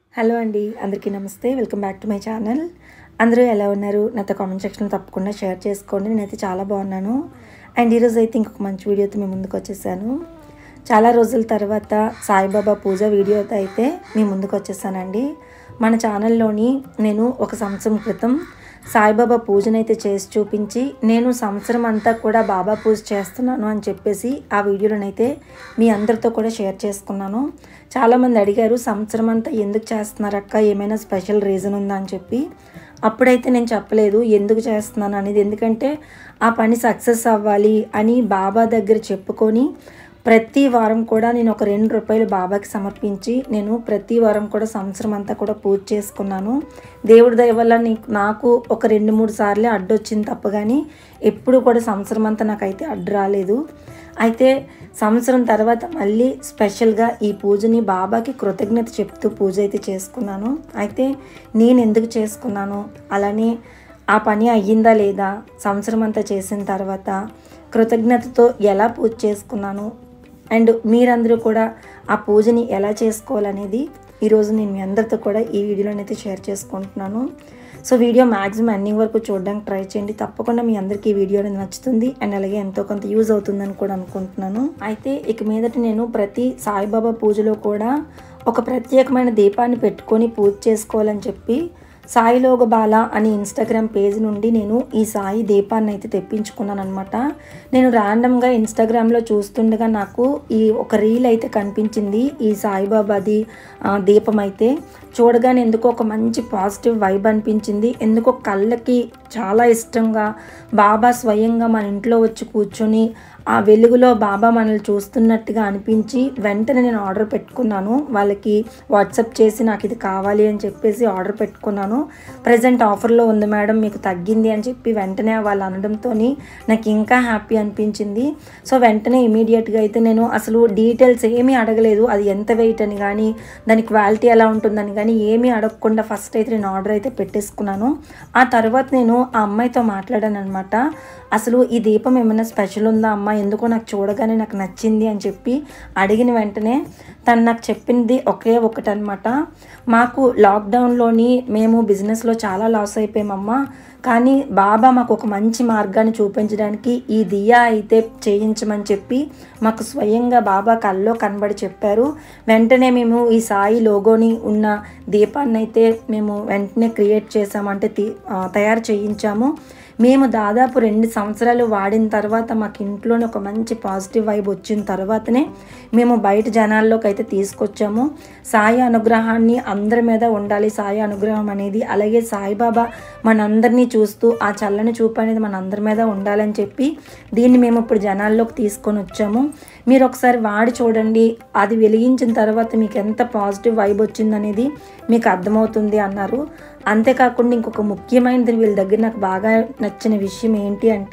Hello అండి, అందరికీ నమస్తే. Welcome back to my channel. అందరూ ఎలా ఉన్నారు? నాతో కామెంట్ సెక్షన్లో తప్పకుండా షేర్ చేసుకోండి. నేనైతే చాలా బాగున్నాను. అండ్ ఈరోజు అయితే ఇంకొక మంచి వీడియోతో మీ ముందుకు వచ్చేసాను. చాలా రోజుల తర్వాత సాయిబాబా పూజ వీడియోతో అయితే మీ ముందుకు వచ్చేసానండి. మన ఛానల్లోని నేను ఒక సంవత్సరం క్రితం సాయిబాబా పూజనైతే చేసి చూపించి, నేను సంవత్సరం అంతా కూడా బాబా పూజ చేస్తున్నాను అని చెప్పేసి ఆ వీడియోలోనైతే మీ అందరితో కూడా షేర్ చేసుకున్నాను. చాలామంది అడిగారు, సంవత్సరం అంతా ఎందుకు చేస్తున్నారక్క, ఏమైనా స్పెషల్ రీజన్ ఉందా అని చెప్పి. అప్పుడైతే నేను చెప్పలేదు ఎందుకు చేస్తున్నాను అనేది. ఎందుకంటే ఆ పని సక్సెస్ అవ్వాలి అని బాబా దగ్గర చెప్పుకొని ప్రతి వారం కూడా నేను ఒక ₹2 బాబాకి సమర్పించి నేను ప్రతి వారం కూడా సంవత్సరం అంతా కూడా పూజ చేసుకున్నాను. దేవుడి దయ వల్ల నాకు ఒక 2-3 సార్లే అడ్డొచ్చింది తప్ప కానీ ఎప్పుడు కూడా సంవత్సరం అంతా నాకైతే అడ్డు రాలేదు. అయితే సంవత్సరం తర్వాత మళ్ళీ స్పెషల్గా ఈ పూజని బాబాకి కృతజ్ఞత చెప్తూ పూజ అయితే చేసుకున్నాను. అయితే నేను ఎందుకు చేసుకున్నాను, అలానే ఆ పని అయ్యిందా లేదా, సంవత్సరం అంతా చేసిన తర్వాత కృతజ్ఞతతో ఎలా పూజ చేసుకున్నాను, అండ్ మీరందరూ కూడా ఆ పూజని ఎలా చేసుకోవాలనేది ఈరోజు నేను మీ అందరితో కూడా ఈ వీడియోలోనైతే షేర్ చేసుకుంటున్నాను. సో వీడియో మ్యాక్సిమం ఎండింగ్ వరకు చూడడానికి ట్రై చేయండి. తప్పకుండా మీ అందరికీ ఈ వీడియో అనేది నచ్చుతుంది అండ్ అలాగే ఎంతో కొంత యూజ్ అవుతుందని కూడా అనుకుంటున్నాను. అయితే ఇక మీదట నేను ప్రతి సాయిబాబా పూజలో కూడా ఒక ప్రత్యేకమైన దీపాన్ని పెట్టుకొని పూజ చేసుకోవాలని చెప్పి సాయిలోగ బాల అని ఇన్స్టాగ్రామ్ పేజ్ నుండి నేను ఈ సాయి దీపాన్ని అయితే తెప్పించుకున్నాను అనమాట. నేను ర్యాండమ్గా ఇన్స్టాగ్రామ్లో చూస్తుండగా నాకు ఈ ఒక రీల్ అయితే కనిపించింది. ఈ సాయిబాబాది దీపం అయితే చూడగానే ఎందుకో ఒక మంచి పాజిటివ్ వైబ్ అనిపించింది. ఎందుకో కళ్ళకి చాలా ఇష్టంగా బాబా స్వయంగా మన ఇంట్లో వచ్చి కూర్చొని ఆ వెలుగులో బాబా మనల్ని చూస్తున్నట్టుగా అనిపించి వెంటనే నేను ఆర్డర్ పెట్టుకున్నాను. వాళ్ళకి వాట్సాప్ చేసి నాకు ఇది కావాలి అని చెప్పేసి ఆర్డర్ పెట్టుకున్నాను. ప్రజెంట్ ఆఫర్లో ఉంది మేడం, మీకు తగ్గింది అని చెప్పి వెంటనే వాళ్ళు అనడంతో నాకు ఇంకా హ్యాపీ అనిపించింది. సో వెంటనే ఇమీడియట్గా అయితే నేను అసలు డీటెయిల్స్ ఏమీ అడగలేదు, అది ఎంత వెయిట్ అని కానీ దాని క్వాలిటీ ఎలా ఉంటుందని కానీ ఏమీ అడగకుండా ఫస్ట్ అయితే నేను ఆర్డర్ అయితే పెట్టేసుకున్నాను. ఆ తర్వాత నేను ఆ అమ్మాయితో మాట్లాడాను అనమాట. అసలు ఈ దీపం ఏమైనా స్పెషల్ ఉందా అమ్మ, ఎందుకో నాకు చూడగానే నాకు నచ్చింది అని చెప్పి అడిగిన వెంటనే తను నాకు చెప్పింది ఒకే ఒకటనమాట. మాకు లాక్డౌన్లోని మేము బిజినెస్లో చాలా లాస్ అయిపోయామమ్మా, కానీ బాబా మాకు ఒక మంచి మార్గాన్ని చూపించడానికి ఈ దియా అయితే చేయించమని చెప్పి మాకు స్వయంగా బాబా కల్లో కనబడి చెప్పారు. వెంటనే మేము ఈ సాయి లోగోని ఉన్న దీపాన్ని అయితే మేము వెంటనే క్రియేట్ చేసామంటే తయారు చేయించాము. మేము దాదాపు 2 సంవత్సరాలు వాడిన తర్వాత మాకు ఇంట్లోనే ఒక మంచి పాజిటివ్ వైబ్ వచ్చిన తర్వాతనే మేము బయట జనాల్లోకి అయితే తీసుకొచ్చాము. సాయి అనుగ్రహాన్ని అందరి మీద ఉండాలి, సాయి అనుగ్రహం అనేది, అలాగే సాయిబాబా మనందరినీ చూస్తూ ఆ చల్లని చూపు అనేది మన అందరి మీద ఉండాలని చెప్పి దీన్ని మేము ఇప్పుడు జనాల్లోకి తీసుకొని వచ్చాము. మీరు ఒకసారి వాడి చూడండి, అది వెలిగించిన తర్వాత మీకు ఎంత పాజిటివ్ వైబ్ వచ్చిందనేది మీకు అర్థమవుతుంది అన్నారు. అంతేకాకుండా ఇంకొక ముఖ్యమైనది వీళ్ళ దగ్గర నాకు బాగా నచ్చిన విషయం ఏంటి అంటే,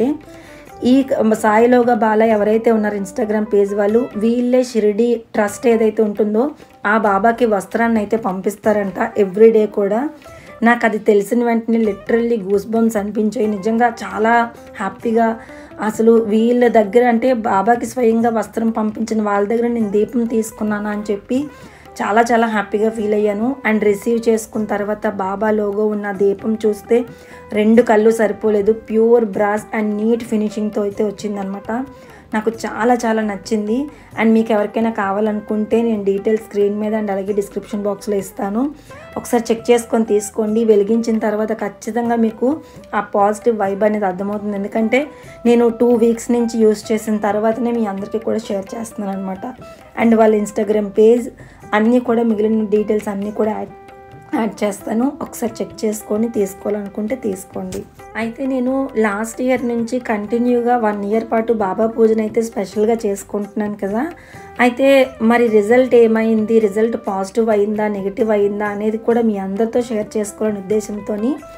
ఈ సాయిలోగ బాల ఎవరైతే ఉన్నారో ఇన్స్టాగ్రామ్ పేజ్ వాళ్ళు, వీళ్ళే షిరిడి ట్రస్ట్ ఏదైతే ఉంటుందో ఆ బాబాకి వస్త్రాన్ని అయితే పంపిస్తారంట ఎవ్రీడే కూడా. నాకు అది తెలిసిన వెంటనే లిటరల్లీ గూస్ బంప్స్ అనిపించాయి. నిజంగా చాలా హ్యాపీగా, అసలు వీళ్ళ దగ్గర అంటే బాబాకి స్వయంగా వస్త్రం పంపించిన వాళ్ళ దగ్గర నేను దీపం తీసుకున్నాను అని చెప్పి చాలా చాలా హ్యాపీగా ఫీల్ అయ్యాను. అండ్ రిసీవ్ చేసుకున్న తర్వాత బాబా లోగో ఉన్న దీపం చూస్తే 2 కళ్ళు సరిపోలేదు. ప్యూర్ బ్రాస్ అండ్ నీట్ ఫినిషింగ్తో అయితే వచ్చిందనమాట. నాకు చాలా చాలా నచ్చింది. అండ్ మీకు ఎవరికైనా కావాలనుకుంటే నేను డీటెయిల్స్ స్క్రీన్ మీద అండ్ అలాగే డిస్క్రిప్షన్ బాక్స్లో ఇస్తాను, ఒకసారి చెక్ చేసుకొని తీసుకోండి. వెలిగించిన తర్వాత ఖచ్చితంగా మీకు ఆ పాజిటివ్ వైబ్ అనేది అర్థమవుతుంది. ఎందుకంటే నేను 2 వీక్స్ నుంచి యూస్ చేసిన తర్వాతనే మీ అందరికీ కూడా షేర్ చేస్తున్నాను అనమాట. అండ్ వాళ్ళ ఇన్స్టాగ్రామ్ పేజ్ అన్నీ కూడా మిగిలిన డీటెయిల్స్ అన్నీ కూడా యాడ్ చేస్తాను, ఒకసారి చెక్ చేసుకొని తీసుకోవాలనుకుంటే తీసుకోండి. అయితే నేను లాస్ట్ ఇయర్ నుంచి కంటిన్యూగా 1 ఇయర్ పాటు బాబా పూజను అయితే స్పెషల్గా చేసుకుంటున్నాను కదా. అయితే మరి రిజల్ట్ ఏమైంది, రిజల్ట్ పాజిటివ్ అయిందా నెగిటివ్ అయిందా అనేది కూడా మీ అందరితో షేర్ చేసుకోవాలనే ఉద్దేశంతో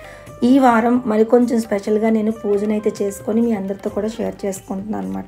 ఈ వారం మరి కొంచెం స్పెషల్గా నేను పూజను అయితే చేసుకొని మీ అందరితో కూడా షేర్ చేసుకుంటున్నాను అనమాట.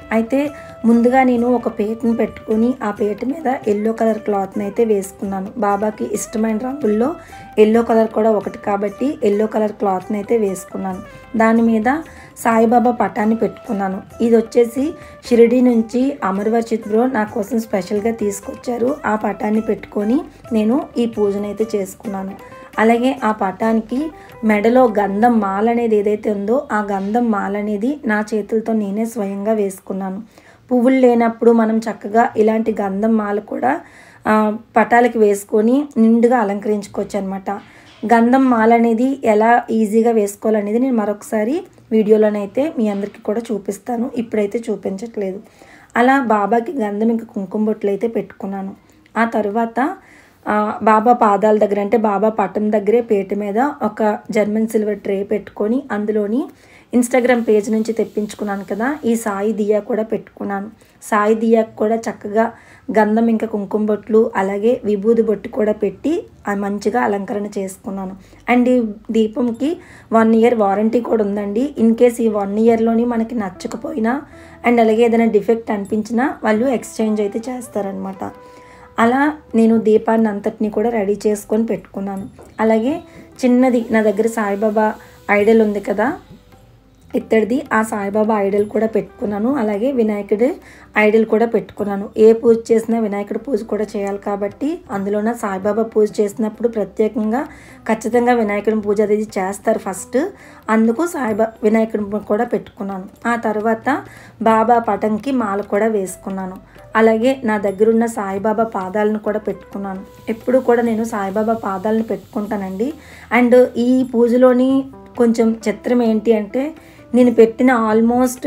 అయితే ముందుగా నేను ఒక పీటను పెట్టుకొని ఆ పీట మీద ఎల్లో కలర్ క్లాత్ని అయితే వేసుకున్నాను. బాబాకి ఇష్టమైన రంగుల్లో ఎల్లో కలర్ కూడా ఒకటి కాబట్టి ఎల్లో కలర్ క్లాత్ని అయితే వేసుకున్నాను. దాని మీద సాయిబాబా పటాన్ని పెట్టుకున్నాను. ఇది వచ్చేసి షిరిడి నుంచి అమర్వర్చిత్ బ్రో నా కోసం స్పెషల్గా తీసుకొచ్చారు. ఆ పటాన్ని పెట్టుకొని నేను ఈ పూజనైతే చేసుకున్నాను. అలాగే ఆ పటానికి మెడలో గంధం మాల అనేది ఏదైతే ఉందో ఆ గంధం మాల అనేది నా చేతులతో నేనే స్వయంగా వేసుకున్నాను. పువ్వులు లేనప్పుడు మనం చక్కగా ఇలాంటి గంధం మాల కూడా పటాలకి వేసుకొని నిండుగా అలంకరించుకోవచ్చు అనమాట. గంధం మాల అనేది ఎలా ఈజీగా వేసుకోవాలనేది నేను మరొకసారి వీడియోలోనైతే మీ అందరికీ కూడా చూపిస్తాను. ఇప్పుడైతే చూపించట్లేదు. అలా బాబాకి గంధం ఇంకా కుంకుమ బొట్లు అయితే పెట్టుకున్నాను. ఆ తర్వాత బాబా పాదాల దగ్గర అంటే బాబా పటం దగ్గరే పీట మీద ఒక జర్మన్ సిల్వర్ ట్రే పెట్టుకొని అందులోని ఇన్స్టాగ్రామ్ పేజ్ నుంచి తెప్పించుకున్నాను కదా ఈ సాయి దియా కూడా పెట్టుకున్నాను. సాయి దియాకు కూడా చక్కగా గంధం ఇంకా కుంకుమ బొట్లు అలాగే విభూది బొట్టు కూడా పెట్టి మంచిగా అలంకరణ చేసుకున్నాను. అండ్ ఈ దీపంకి 1 ఇయర్ వారంటీ కూడా ఉందండి. ఇన్ కేస్ ఈ 1 ఇయర్లోని మనకి నచ్చకపోయినా అండ్ అలాగే ఏదైనా డిఫెక్ట్ అనిపించినా వాళ్ళు ఎక్స్చేంజ్ అయితే చేస్తారనమాట. అలా నేను దీపాన్ని అంతటిని కూడా రెడీ చేసుకొని పెట్టుకున్నాను. అలాగే చిన్నది నా దగ్గర సాయిబాబా ఐడల్ ఉంది కదా ఇత్తడిది, ఆ సాయిబాబా ఐడల్ కూడా పెట్టుకున్నాను. అలాగే వినాయకుడి ఐడల్ కూడా పెట్టుకున్నాను. ఏ పూజ చేసినా వినాయకుడి పూజ కూడా చేయాలి కాబట్టి అందులోన సాయిబాబా పూజ చేసినప్పుడు ప్రత్యేకంగా ఖచ్చితంగా వినాయకుడి పూజ అనేది చేస్తారు ఫస్ట్. అందుకు వినాయకుడి కూడా పెట్టుకున్నాను. ఆ తర్వాత బాబా పటంకి మాల కూడా వేసుకున్నాను. అలాగే నా దగ్గరున్న సాయిబాబా పాదాలను కూడా పెట్టుకున్నాను. ఎప్పుడు కూడా నేను సాయిబాబా పాదాలను పెట్టుకుంటానండి. అండ్ ఈ పూజలోని కొంచెం చిత్రం ఏంటి అంటే నేను పెట్టిన ఆల్మోస్ట్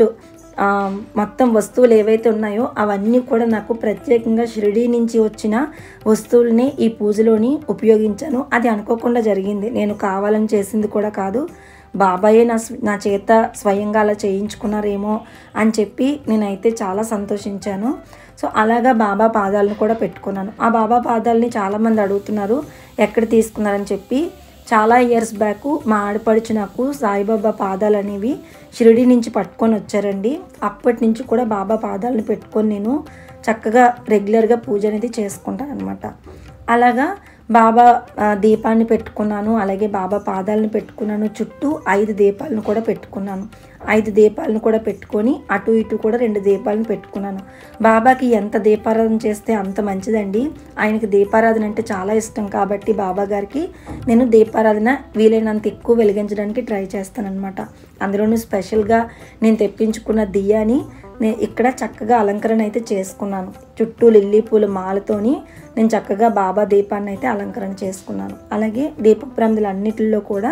మొత్తం వస్తువులు ఏవైతే ఉన్నాయో అవన్నీ కూడా నాకు ప్రత్యేకంగా షిరిడీ నుంచి వచ్చిన వస్తువుల్ని ఈ పూజలోని ఉపయోగించాను. అది అనుకోకుండా జరిగింది. నేను కావాలని చేసింది కూడా కాదు. బాబాయే నా చేత స్వయంగా అలా చేయించుకున్నారేమో అని చెప్పి నేనైతే చాలా సంతోషించాను. సో అలాగా బాబా పాదాలను కూడా పెట్టుకున్నాను. ఆ బాబా పాదాలని చాలామంది అడుగుతున్నారు ఎక్కడ తీసుకున్నారని చెప్పి. చాలా ఇయర్స్ బ్యాక్ మా ఆడపడుచు నాకు సాయిబాబా పాదాలు అనేవి షిరిడి నుంచి పట్టుకొని వచ్చారండి. అప్పటి నుంచి కూడా బాబా పాదాలను పెట్టుకొని నేను చక్కగా రెగ్యులర్గా పూజ అనేది చేసుకుంటాను అనమాట. అలాగా బాబా దీపాన్ని పెట్టుకున్నాను. అలాగే బాబా పాదాలను పెట్టుకున్నాను. చుట్టూ 5 దీపాలను కూడా పెట్టుకున్నాను. 5 దీపాలను కూడా పెట్టుకొని అటు ఇటు కూడా 2 దీపాలను పెట్టుకున్నాను. బాబాకి ఎంత దీపారాధన చేస్తే అంత మంచిదండి. ఆయనకి దీపారాధన అంటే చాలా ఇష్టం కాబట్టి బాబా గారికి నేను దీపారాధన వీలైనంత ఎక్కువ వెలిగించడానికి ట్రై చేస్తానన్నమాట. అందులోనూ స్పెషల్గా నేను తెప్పించుకున్న దియాని ఇక్కడ చక్కగా అలంకరణ అయితే చేసుకున్నాను. చుట్టూ లిల్లీ పూల మాలతోని నేను చక్కగా బాబా దీపాన్ని అయితే అలంకరణ చేసుకున్నాను. అలాగే దీప ప్రమిదలు అన్నిటిలో కూడా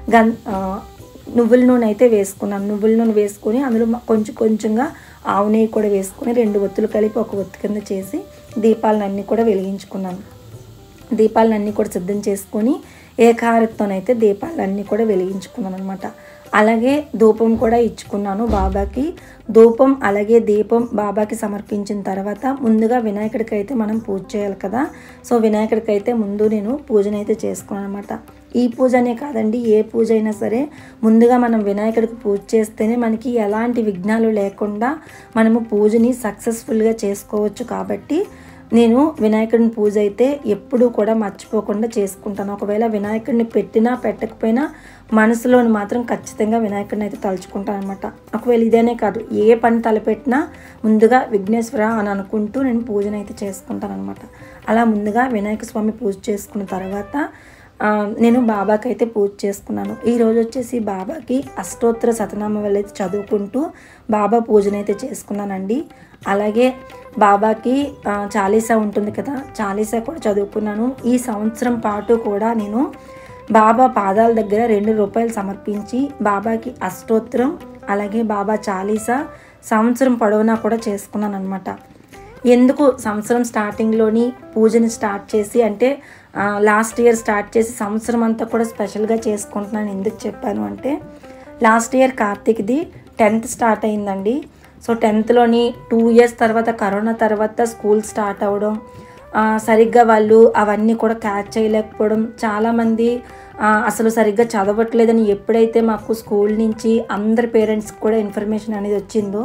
నువ్వుల నూనె అయితే వేసుకున్నాను. నువ్వుల నూనె వేసుకొని అందులో కొంచెంగా ఆవు నెయ్యి కూడా వేసుకొని 2 ఒత్తులు కలిపి ఒక ఒత్తి కింద చేసి దీపాలన్నీ కూడా వెలిగించుకున్నాను. దీపాలన్నీ కూడా సిద్ధం చేసుకొని ఏకహారతోనైతే దీపాలన్నీ కూడా వెలిగించుకున్నాను అనమాట. అలాగే ధూపం కూడా ఇచ్చుకున్నాను బాబాకి. ధూపం అలాగే దీపం బాబాకి సమర్పించిన తర్వాత ముందుగా వినాయకుడికి అయితే మనం పూజ చేయాలి కదా. సో వినాయకుడికి అయితే ముందు నేను పూజనైతే చేసుకున్నాను అనమాట. ఈ పూజ అనే కాదండి, ఏ పూజ అయినా సరే ముందుగా మనం వినాయకుడికి పూజ చేస్తేనే మనకి ఎలాంటి విఘ్నాలు లేకుండా మనము పూజని సక్సెస్ఫుల్గా చేసుకోవచ్చు. కాబట్టి నేను వినాయకుడిని పూజ అయితే ఎప్పుడూ కూడా మర్చిపోకుండా చేసుకుంటాను. ఒకవేళ వినాయకుడిని పెట్టినా పెట్టకపోయినా మనసులోని మాత్రం ఖచ్చితంగా వినాయకుడిని అయితే తలుచుకుంటాను అనమాట. ఒకవేళ ఇదేనే కాదు, ఏ పని తలపెట్టినా ముందుగా విఘ్నేశ్వర అని అనుకుంటూ నేను పూజనైతే చేసుకుంటాను అనమాట. అలా ముందుగా వినాయక స్వామి పూజ చేసుకున్న తర్వాత నేను బాబాకి అయితే పూజ చేసుకున్నాను. ఈరోజు వచ్చేసి బాబాకి అష్టోత్తర శతనామావళి అయితే చదువుకుంటూ బాబా పూజనైతే చేసుకున్నానండి. అలాగే బాబాకి చాలీసా ఉంటుంది కదా, చాలీసా కూడా చదువుకున్నాను. ఈ సంవత్సరం పాటు కూడా నేను బాబా పాదాల దగ్గర 2 రూపాయలు సమర్పించి బాబాకి అష్టోత్తరం అలాగే బాబా చాలీసా సంవత్సరం పొడవునా కూడా చేసుకున్నాను అనమాట. ఎందుకు సంవత్సరం స్టార్టింగ్లోని పూజని స్టార్ట్ చేసి అంటే లాస్ట్ ఇయర్ స్టార్ట్ చేసి సంవత్సరం అంతా కూడా స్పెషల్గా చేసుకుంటున్నాను ఎందుకు చెప్పాను అంటే, లాస్ట్ ఇయర్ కార్తీక్ది 10th స్టార్ట్ అయిందండి. సో 10thలోని 2 ఇయర్స్ తర్వాత కరోనా తర్వాత స్కూల్ స్టార్ట్ అవ్వడం, సరిగ్గా వాళ్ళు అవన్నీ కూడా క్యాచ్ చేయలేకపోవడం, చాలామంది అసలు సరిగ్గా చదవట్లేదని ఎప్పుడైతే మాకు స్కూల్ నుంచి అందరి పేరెంట్స్కి కూడా ఇన్ఫర్మేషన్ అనేది వచ్చిందో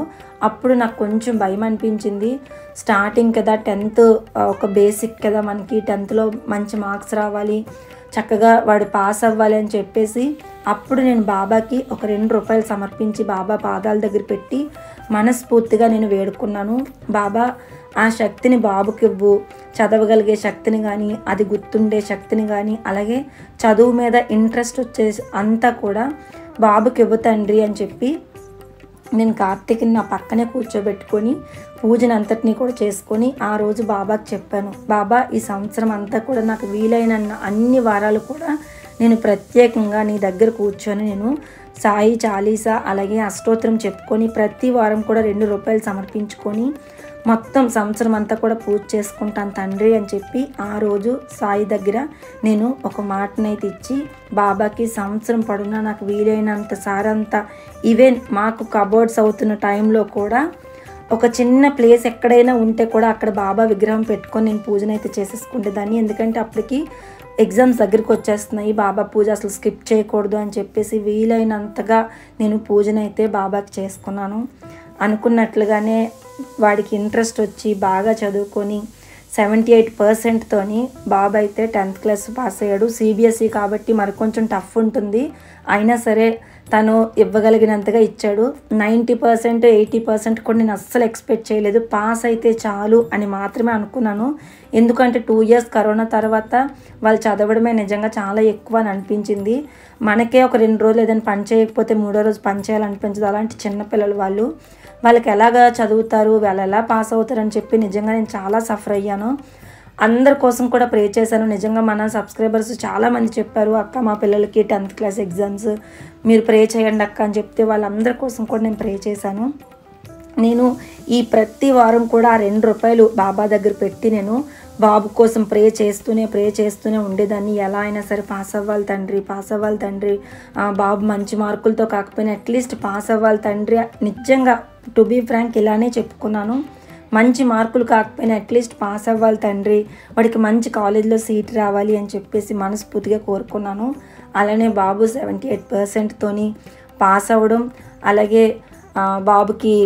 అప్పుడు నాకు కొంచెం భయం అనిపించింది. స్టార్టింగ్ కదా, 10th ఒక బేసిక్ కదా, మనకి 10thలో మంచి మార్క్స్ రావాలి, చక్కగా వాడు పాస్ అవ్వాలి అని చెప్పేసి అప్పుడు నేను బాబాకి ఒక ₹2 సమర్పించి బాబా పాదాల దగ్గర పెట్టి మనస్ఫూర్తిగా నేను వేడుకున్నాను. బాబా, ఆ శక్తిని బాబుకి ఇవ్వు, చదవగలిగే శక్తిని కానీ, అది గుర్తుండే శక్తిని కానీ, అలాగే చదువు మీద ఇంట్రెస్ట్ వచ్చే అంతా కూడా బాబుకి ఇవ్వు తండ్రి అని చెప్పి నేను కార్తీక్ని నా పక్కనే కూర్చోబెట్టుకొని పూజను అంతటినీ కూడా చేసుకొని ఆ రోజు బాబాకి చెప్పాను, బాబా ఈ సంవత్సరం అంతా కూడా నాకు వీలైన అన్ని వారాలు కూడా నేను ప్రత్యేకంగా నీ దగ్గర కూర్చొని నేను సాయి చాలీసా అలాగే అష్టోత్తరం చెప్పుకొని ప్రతి వారం కూడా ₹2 సమర్పించుకొని మొత్తం సంవత్సరం అంతా కూడా పూజ చేసుకుంటాను తండ్రి అని చెప్పి ఆ రోజు సాయి దగ్గర నేను ఒక మాటనైతే ఇచ్చి బాబాకి సంవత్సరం పడునా నాకు వీలైనంత సారంతా ఈవెన్ మాకు కబోర్డ్స్ అవుతున్న టైంలో కూడా ఒక చిన్న ప్లేస్ ఎక్కడైనా ఉంటే కూడా అక్కడ బాబా విగ్రహం పెట్టుకొని నేను పూజనైతే చేసేసుకుంటేదాన్ని. ఎందుకంటే అప్పటికి ఎగ్జామ్స్ దగ్గరికి వచ్చేస్తున్నాయి, బాబా పూజ అసలు స్కిప్ చేయకూడదు అని చెప్పేసి వీలైనంతగా నేను పూజనైతే బాబాకి చేసుకున్నాను. అనుకున్నట్లుగానే వాడికి ఇంట్రెస్ట్ వచ్చి బాగా చదువుకొని 78%తోని బాబు అయితే 10th క్లాస్ పాస్ అయ్యాడు. సిబిఎస్ఈ కాబట్టి మరి కొంచెం టఫ్ ఉంటుంది, అయినా సరే తను ఇవ్వగలిగినంతగా ఇచ్చాడు. 90%, 80% కూడా నేను అస్సలు ఎక్స్పెక్ట్ చేయలేదు. పాస్ అయితే చాలు అని మాత్రమే అనుకున్నాను. ఎందుకంటే 2 years కరోనా తర్వాత వాళ్ళు చదవడమే నిజంగా చాలా ఎక్కువ అని అనిపించింది. మనకే ఒక 2 రోజులు ఏదైనా పని చేయకపోతే 3వ రోజు పని చేయాలనిపించదు. అలాంటి చిన్నపిల్లలు వాళ్ళకి ఎలాగా చదువుతారు, వాళ్ళు ఎలా పాస్ అవుతారని చెప్పి నిజంగా నేను చాలా సఫర్ అయ్యాను. అందరి కోసం కూడా ప్రే చేశాను. నిజంగా మన సబ్స్క్రైబర్స్ చాలామంది చెప్పారు, అక్క మా పిల్లలకి 10th క్లాస్ ఎగ్జామ్స్ మీరు ప్రే చేయండి అక్క అని చెప్తే వాళ్ళందరి కోసం కూడా నేను ప్రే చేశాను. నేను ఈ ప్రతి వారం కూడా ఆ ₹2 బాబా దగ్గర పెట్టి నేను బాబు కోసం ప్రే చేస్తూనే ఉండేదాన్ని. ఎలా అయినా సరే పాస్ అవ్వాలి తండ్రి, బాబు మంచి మార్కులతో కాకపోయినా అట్లీస్ట్ పాస్ అవ్వాలి తండ్రి. నిజంగా టు బీ ఫ్రాంక్ ఇలానే చెప్పుకున్నాను. మంచి మార్కులు కాకపోయినా అట్లీస్ట్ పాస్ అవ్వాలి తండ్రి, వాడికి మంచి కాలేజ్లో సీట్ రావాలి అని చెప్పేసి మనస్ఫూర్తిగా కోరుకున్నాను. అలానే బాబు 78%తోని పాస్ అవ్వడం, అలాగే బాబుకి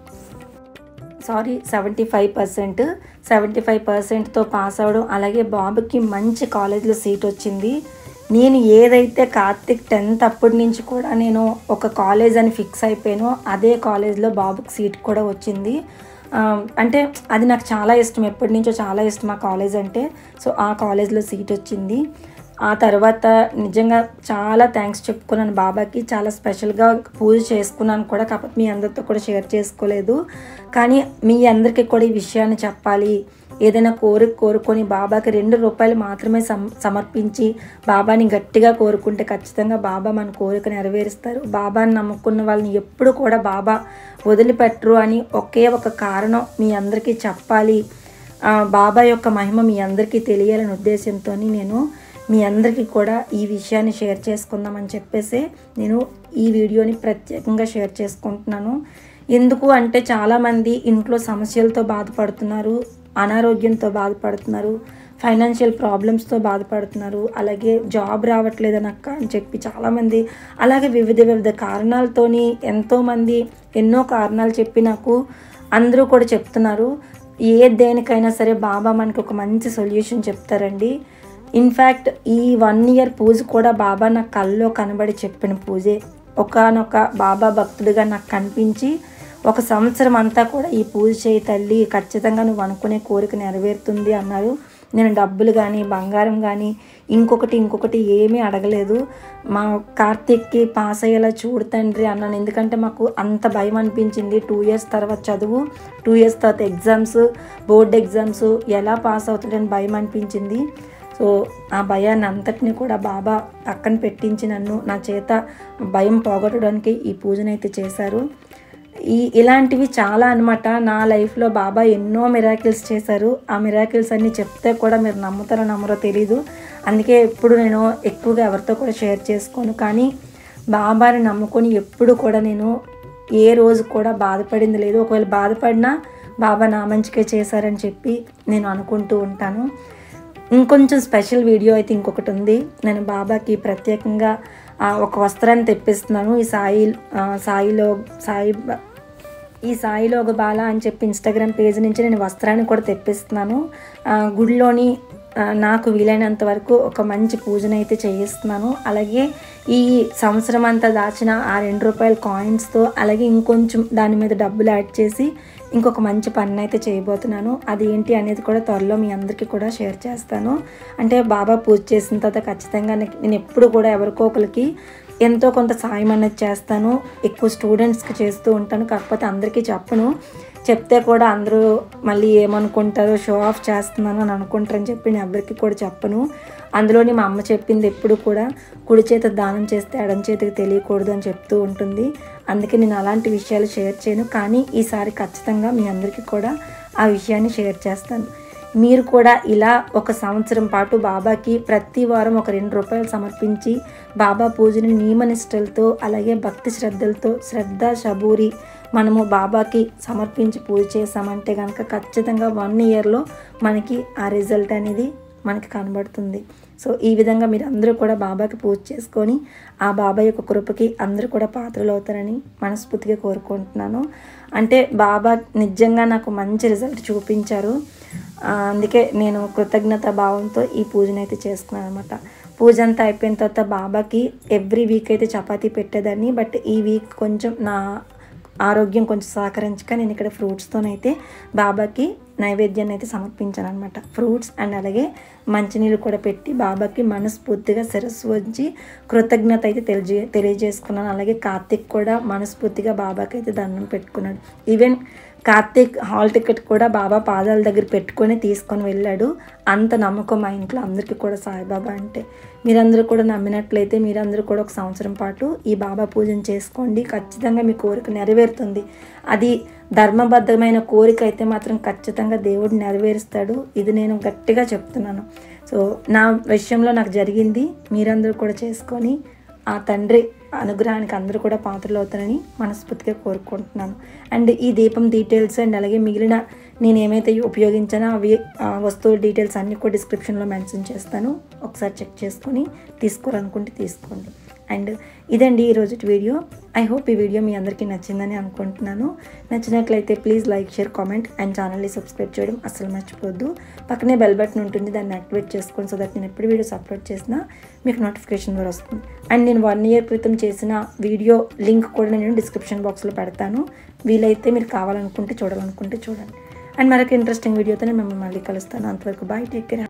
75%తో పాస్ అవ్వడం, అలాగే బాబుకి మంచి కాలేజ్లో సీట్ వచ్చింది. నేను ఏదైతే కార్తీక్ 10th అప్పటి నుంచి కూడా నేను ఒక కాలేజ్ అని ఫిక్స్ అయిపోయానో అదే కాలేజ్లో బాబుకి సీట్ కూడా వచ్చింది. అంటే అది నాకు చాలా ఇష్టం, ఎప్పటి నుంచో చాలా ఇష్టం ఆ కాలేజ్ అంటే. సో ఆ కాలేజ్లో సీట్ వచ్చింది. ఆ తర్వాత నిజంగా చాలా థ్యాంక్స్ చెప్పుకున్నాను బాబాకి. చాలా స్పెషల్గా పూజ చేసుకున్నాను కూడా, కాకపోతే మీ అందరితో కూడా షేర్ చేసుకోలేదు. కానీ మీ అందరికీ కూడా ఈ విషయాన్ని చెప్పాలి. ఏదైనా కోరుకొని బాబాకి ₹2 మాత్రమే సమర్పించి బాబాని గట్టిగా కోరుకుంటే ఖచ్చితంగా బాబా మన కోరిక నెరవేరుస్తారు. బాబాని నమ్ముకున్న వాళ్ళని ఎప్పుడు కూడా బాబా వదిలిపెట్టరు అని ఒకే ఒక కారణం మీ అందరికీ చెప్పాలి. బాబా యొక్క మహిమ మీ అందరికీ తెలియాలనే ఉద్దేశంతో నేను మీ అందరికీ కూడా ఈ విషయాన్ని షేర్ చేసుకుందామని చెప్పేసి నేను ఈ వీడియోని ప్రత్యేకంగా షేర్ చేసుకుంటున్నాను. ఎందుకు అంటే చాలామంది ఇంట్లో సమస్యలతో బాధపడుతున్నారు, అనారోగ్యంతో బాధపడుతున్నారు, ఫైనాన్షియల్ ప్రాబ్లమ్స్తో బాధపడుతున్నారు, అలాగే జాబ్ రావట్లేదని అక్క అని చెప్పి చాలామంది, అలాగే వివిధ కారణాలతోని ఎంతోమంది ఎన్నో కారణాలు చెప్పి నాకు అందరూ కూడా చెప్తున్నారు. దేనికైనా సరే బాబా మనకి ఒక మంచి సొల్యూషన్ చెప్తారండి. ఇన్ఫ్యాక్ట్ ఈ 1 year పూజ కూడా బాబా నా కల్లో కనబడి చెప్పిన పూజే. ఒకానొక బాబా భక్తుడిగా నాకు కనిపించి ఒక సంవత్సరం అంతా కూడా ఈ పూజ చేయి తల్లి, ఖచ్చితంగా నువ్వు అనుకునే కోరిక నెరవేరుతుంది అన్నారు. నేను డబ్బులు కానీ బంగారం కానీ ఇంకొకటి ఏమీ అడగలేదు. మా కార్తీక్కి పాస్ అయ్యేలా చూడు తండ్రి అన్నాను. ఎందుకంటే మాకు అంత భయం అనిపించింది. 2 years తర్వాత చదువు, 2 years తర్వాత ఎగ్జామ్స్, బోర్డ్ ఎగ్జామ్స్, ఎలా పాస్ అవుతాడని భయం అనిపించింది. సో ఆ భయాన్ని అంతటిని కూడా బాబా పక్కన పెట్టించి నన్ను నా చేత భయం పోగొట్టడానికి ఈ పూజనైతే చేశారు. ఇలాంటివి చాలా అనమాట. నా లైఫ్లో బాబా ఎన్నో మిరాకిల్స్ చేశారు. ఆ మిరాకిల్స్ అన్నీ చెప్తే కూడా మీరు నమ్ముతారో నమ్మరో తెలీదు. అందుకే ఎప్పుడు నేను ఎక్కువగా ఎవరితో కూడా షేర్ చేసుకోను. కానీ బాబాని నమ్ముకొని ఎప్పుడు కూడా నేను ఏ రోజు కూడా బాధపడింది లేదు. ఒకవేళ బాధపడినా బాబా నా మంచికే చేశారని చెప్పి నేను అనుకుంటూ ఉంటాను. ఇంకొంచెం స్పెషల్ వీడియో అయితే ఇంకొకటి ఉంది. నేను బాబాకి ప్రత్యేకంగా ఒక వస్త్రాన్ని తెప్పిస్తున్నాను. ఈ ఈ సాయిలోగ బాల అని చెప్పి ఇన్స్టాగ్రామ్ పేజ్ నుంచి నేను వస్త్రాన్ని కూడా తెప్పిస్తున్నాను. గుడిలోని నాకు వీలైనంత వరకు ఒక మంచి పూజనైతే చేయిస్తున్నాను. అలాగే ఈ సంవత్సరం అంతా దాచిన ఆ ₹2 కాయిన్స్తో అలాగే ఇంకొంచెం దాని మీద డబ్బులు యాడ్ చేసి ఇంకొక మంచి పని అయితే చేయబోతున్నాను. అది ఏంటి అనేది కూడా త్వరలో మీ అందరికీ కూడా షేర్ చేస్తాను. అంటే బాబా పూజ చేసిన తర్వాత ఖచ్చితంగా నేను ఎప్పుడు కూడా ఎవరికో ఒకరికి ఎంతో కొంత సాయం అనేది చేస్తాను. ఎక్కువ స్టూడెంట్స్కి చేస్తూ ఉంటాను. కాకపోతే అందరికీ చెప్పను. చెప్తే కూడా అందరూ మళ్ళీ ఏమనుకుంటారో, షో ఆఫ్ చేస్తున్నాను అని అనుకుంటారని చెప్పి నేను ఎవరికి కూడా చెప్పను. అందులోని మా అమ్మ చెప్పింది ఎప్పుడు కూడా కుడి చేత దానం చేస్తే ఎడం చేతికి తెలియకూడదు అని చెప్తూ ఉంటుంది. అందుకే నేను అలాంటి విషయాలు షేర్ చేయను. కానీ ఈసారి ఖచ్చితంగా మీ అందరికీ కూడా ఆ విషయాన్ని షేర్ చేస్తాను. మీరు కూడా ఇలా ఒక సంవత్సరం పాటు బాబాకి ప్రతి వారం ఒక ₹2 సమర్పించి బాబా పూజని నియమనిష్టలతో అలాగే భక్తి శ్రద్ధలతో శ్రద్ధ శబూరి మనము బాబాకి సమర్పించి పూజ చేసామంటే కనుక ఖచ్చితంగా 1 ఇయర్లో మనకి ఆ రిజల్ట్ అనేది మనకి కనబడుతుంది. సో ఈ విధంగా మీరు అందరూ కూడా బాబాకి పూజ చేసుకొని ఆ బాబా యొక్క కృపకి అందరూ కూడా పాత్రలు అవుతారని మనస్ఫూర్తిగా కోరుకుంటున్నాను. అంటే బాబా నిజంగా నాకు మంచి రిజల్ట్ చూపించారు. అందుకే నేను కృతజ్ఞత భావంతో ఈ పూజనైతే చేసుకున్నాను అనమాట. పూజ అంతా అయిపోయిన తర్వాత బాబాకి ఎవ్రీ వీక్ అయితే చపాతీ పెట్టేదాన్ని. బట్ ఈ వీక్ కొంచెం నా ఆరోగ్యం కొంచెం సహకరించక నేను ఇక్కడ ఫ్రూట్స్తోనైతే బాబాకి నైవేద్యాన్ని అయితే సమర్పించాను అనమాట. ఫ్రూట్స్ అండ్ అలాగే మంచినీళ్ళు కూడా పెట్టి బాబాకి మనస్ఫూర్తిగా శిరస్సు వంచి కృతజ్ఞత అయితే తెలియజేసుకున్నాను. అలాగే కార్తీక్ కూడా మనస్ఫూర్తిగా బాబాకి అయితే దండం పెట్టుకున్నాడు. ఈవెన్ కార్తీక్ హాల్ టికెట్ కూడా బాబా పాదాల దగ్గర పెట్టుకొని తీసుకొని వెళ్ళాడు. అంత నమ్మకం మా ఇంట్లో అందరికీ కూడా సాయిబాబా అంటే. మీరందరూ కూడా నమ్మినట్లయితే మీరందరూ కూడా ఒక సంవత్సరం పాటు ఈ బాబా పూజను చేసుకోండి. ఖచ్చితంగా మీ కోరిక నెరవేరుతుంది. అది ధర్మబద్ధమైన కోరిక అయితే మాత్రం ఖచ్చితంగా దేవుడు నెరవేరుస్తాడు. ఇది నేను గట్టిగా చెప్తున్నాను. సో నా విషయంలో నాకు జరిగింది. మీరందరూ కూడా చేసుకొని ఆ తండ్రి అనుగ్రహానికి అందరూ కూడా పాత్రలు అవుతారని మనస్ఫూర్తిగా కోరుకుంటున్నాను. అండ్ ఈ దీపం డీటెయిల్స్ అండ్ అలాగే మిగిలిన నేను ఏమైతే ఉపయోగించానో అవి వస్తువుల డీటెయిల్స్ అన్నీ కూడా డిస్క్రిప్షన్లో మెన్షన్ చేస్తాను. ఒకసారి చెక్ చేసుకొని తీసుకోవాలనుకుంటే తీసుకోండి. అండ్ ఇదండి ఈరోజు వీడియో. ఐ హోప్ ఈ వీడియో మీ అందరికీ నచ్చిందని అనుకుంటున్నాను. నచ్చినట్లయితే please like, share, comment and ఛానల్ని సబ్స్క్రైబ్ చేయడం అస్సలు మర్చిపోద్దు. పక్కనే బెల్ బటన్ ఉంటుంది, దాన్ని యాక్టివేట్ చేసుకోండి. సో దట్ నేను ఎప్పుడు వీడియోస్ అప్లోడ్ చేసినా మీకు నోటిఫికేషన్ ద్వారా వస్తుంది. అండ్ నేను 1 ఇయర్ క్రితం చేసిన వీడియో లింక్ కూడా నేను డిస్క్రిప్షన్ బాక్స్లో పెడతాను. వీలైతే మీరు కావాలనుకుంటే చూడాలనుకుంటే చూడండి. అండ్ మరొక ఇంట్రెస్టింగ్ వీడియోతో నేను మిమ్మల్ని మళ్ళీ కలుస్తాను. అంతవరకు బాయ్, టేక్ కేర్.